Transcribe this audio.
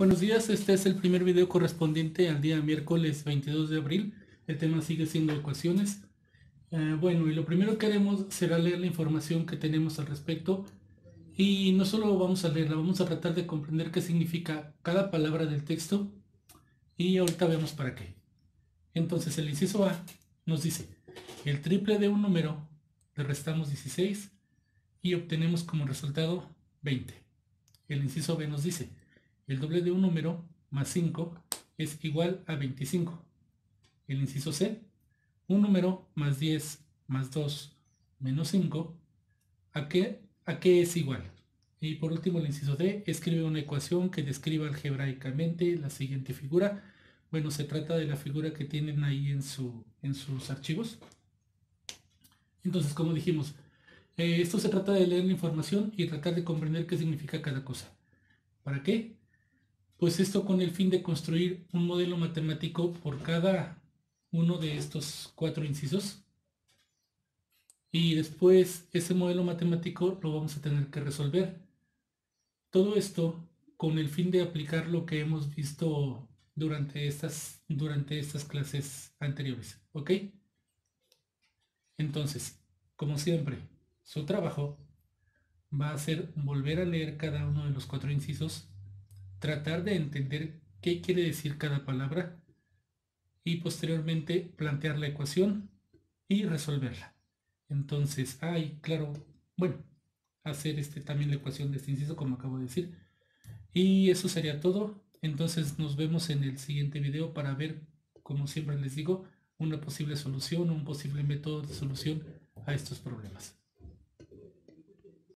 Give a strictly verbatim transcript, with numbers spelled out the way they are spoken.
Buenos días, este es el primer video correspondiente al día miércoles veintidós de abril. El tema sigue siendo ecuaciones. Eh, bueno, y lo primero que haremos será leer la información que tenemos al respecto. Y no solo vamos a leerla, vamos a tratar de comprender qué significa cada palabra del texto. Y ahorita vemos para qué. Entonces el inciso A nos dice, el triple de un número le restamos dieciséis y obtenemos como resultado veinte. El inciso B nos dice, el doble de un número más cinco es igual a veinticinco. El inciso C, un número más diez más dos menos cinco, ¿a qué, a qué es igual? Y por último el inciso D, escribe una ecuación que describa algebraicamente la siguiente figura. Bueno, se trata de la figura que tienen ahí en, su, en sus archivos. Entonces, como dijimos, eh, esto se trata de leer la información y tratar de comprender qué significa cada cosa. ¿Para qué? Pues esto con el fin de construir un modelo matemático por cada uno de estos cuatro incisos. Y después ese modelo matemático lo vamos a tener que resolver. Todo esto con el fin de aplicar lo que hemos visto durante estas, durante estas clases anteriores. ¿Ok? Entonces, como siempre, su trabajo va a ser volver a leer cada uno de los cuatro incisos, tratar de entender qué quiere decir cada palabra y posteriormente plantear la ecuación y resolverla. Entonces, ay, claro, bueno, hacer este, también la ecuación de este inciso como acabo de decir. Y eso sería todo. Entonces nos vemos en el siguiente video para ver, como siempre les digo, una posible solución, un posible método de solución a estos problemas.